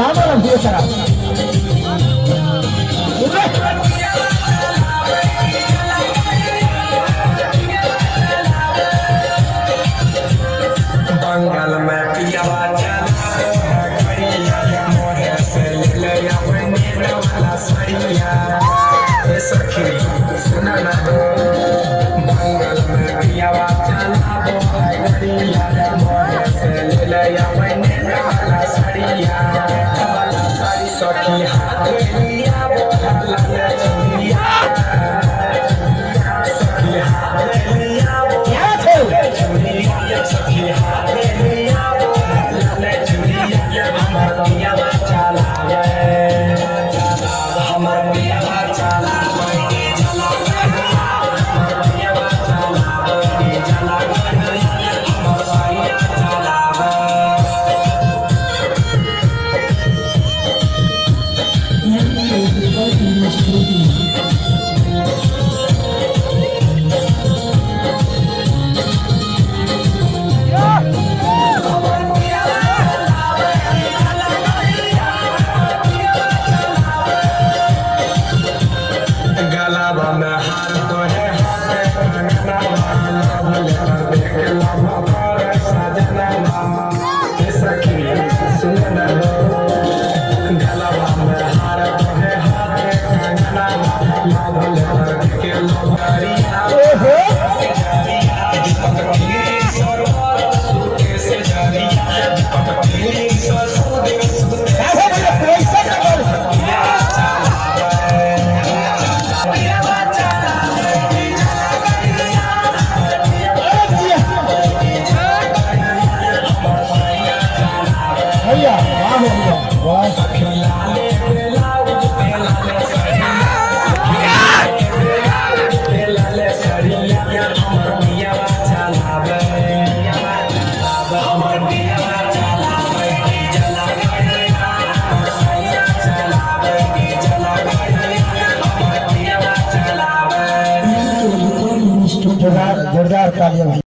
सामान हम दिए सर बंगाल में पियावा सड़िया सखी सुना ना बंगाल में पियावा चलाबो गड़िया मोहे से ले वाला सड़िया सखी हाथ लिया बोला चुनिया सखी हाथ लिया बोला चुनिया सखी हाथ लिया बोला चुनिया हमर पियावा चलावे हमर पियावा चलावे हमर पियावा चलावे हमर साइया चलावे गलाबा में हार तो है सखी सुन गलाबा में हार तो है भैया वाह जोरदार तालियां।